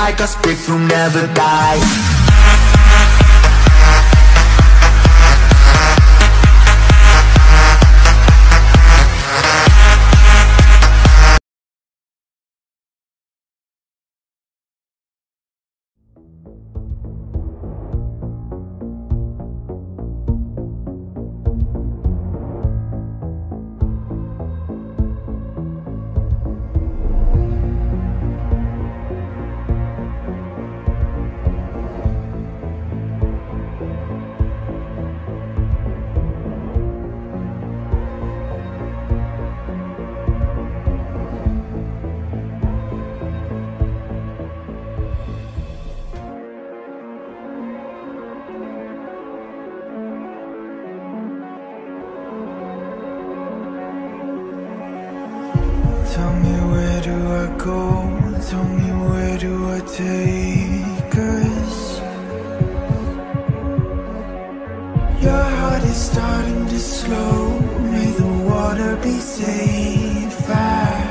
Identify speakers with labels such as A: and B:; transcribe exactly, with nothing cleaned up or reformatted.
A: like us, brick will never die.
B: Tell me, where do I go? Tell me, where do I take us? Your heart is starting to slow. May the water be safe. I